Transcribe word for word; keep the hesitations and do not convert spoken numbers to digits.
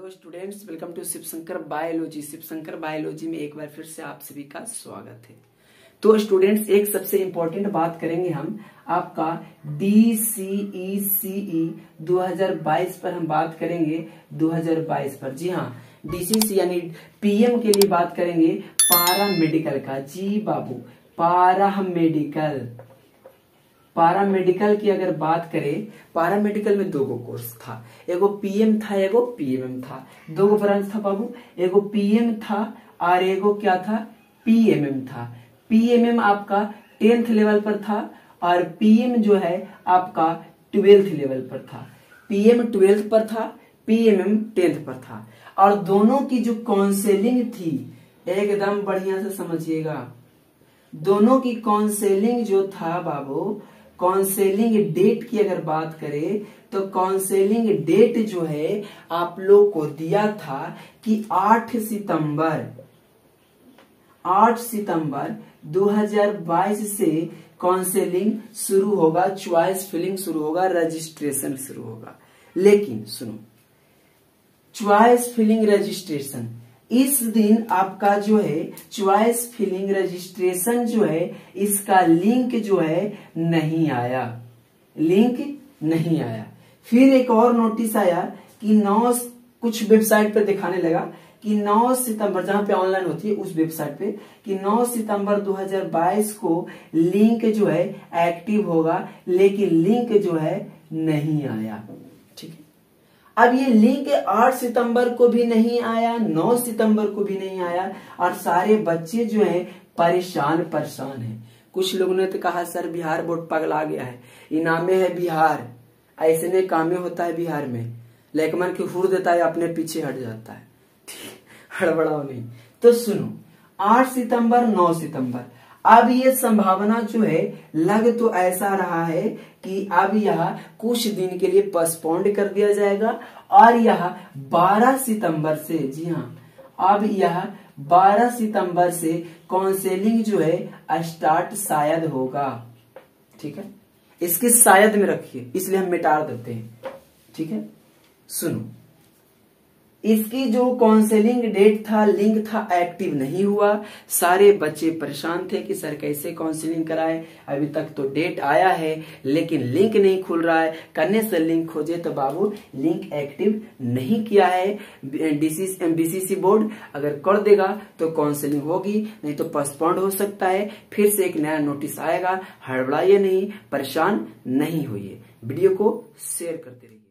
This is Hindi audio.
Hello students, welcome to Shiv Shankar biology. Shiv Shankar biology में एक बार फिर से आप सभी का स्वागत है। तो स्टूडेंट्स, एक सबसे इम्पोर्टेंट बात करेंगे हम आपका डी सी ई सी ई दो हज़ार बाईस पर हम बात करेंगे। दो हज़ार बाईस पर, जी हाँ, डी सी सी यानी पी एम के लिए बात करेंगे पारा मेडिकल का। जी बाबू, पारा मेडिकल पारा मेडिकल की अगर बात करें, पारा मेडिकल में दो गो कोर्स था, एगो पीएम था, एगो पीएमएम था। दो गो ब्रांच था बाबू, एगो पीएम था और एगो क्या था, पीएमएम था। पीएमएम आपका टेंथ लेवल पर था और पीएम जो है आपका ट्वेल्थ लेवल पर था। पीएम ट्वेल्थ पर था, पीएमएम टेंथ पर था। और दोनों की जो काउंसलिंग थी, एकदम बढ़िया से समझिएगा, दोनों की काउंसलिंग जो था बाबू, काउंसलिंग डेट की अगर बात करें तो काउंसलिंग डेट जो है आप लोग को दिया था कि आठ सितंबर आठ सितंबर दो हज़ार बाईस से काउंसलिंग शुरू होगा, चॉइस फिलिंग शुरू होगा, रजिस्ट्रेशन शुरू होगा। लेकिन सुनो, चॉइस फिलिंग रजिस्ट्रेशन इस दिन आपका जो है चॉइस फिलिंग रजिस्ट्रेशन जो है इसका लिंक जो है नहीं आया, लिंक नहीं आया। फिर एक और नोटिस आया कि नौ कुछ वेबसाइट पे दिखाने लगा कि नौ सितंबर, जहां पे ऑनलाइन होती है उस वेबसाइट पे, कि नौ सितंबर दो हज़ार बाईस को लिंक जो है एक्टिव होगा, लेकिन लिंक जो है नहीं आया। ठीक है, अब ये लिंक आठ सितंबर को भी नहीं आया, नौ सितंबर को भी नहीं आया और सारे बच्चे जो हैं परेशान परेशान हैं। कुछ लोगों ने तो कहा सर बिहार बोर्ड पगला गया है, इनामे है बिहार, ऐसे नहीं कामे होता है बिहार में, लेकमन की हुर देता है अपने पीछे हट जाता है, हड़बड़ाओ नहीं। तो सुनो, आठ सितंबर नौ सितंबर, अब ये संभावना जो है लग तो ऐसा रहा है कि अब यह कुछ दिन के लिए पोस्टपोन्ड कर दिया जाएगा और यह बारह सितंबर से, जी हाँ, अब यह बारह सितंबर से काउंसलिंग जो है स्टार्ट शायद होगा। ठीक है, इसके शायद में रखिए, इसलिए हम मिटा देते हैं। ठीक है, सुनो, इसकी जो काउंसलिंग डेट था, लिंक था, एक्टिव नहीं हुआ। सारे बच्चे परेशान थे कि सर कैसे काउंसलिंग कराए, अभी तक तो डेट आया है लेकिन लिंक नहीं खुल रहा है, करने से लिंक खोजे तो बाबू लिंक एक्टिव नहीं किया है। बीसीसी बोर्ड अगर कर देगा तो काउंसलिंग होगी, नहीं तो पोस्टपोन्ड हो सकता है। फिर से एक नया नोटिस आएगा, हड़बड़ाइए नहीं, परेशान नहीं होइए। वीडियो को शेयर करते रहिए।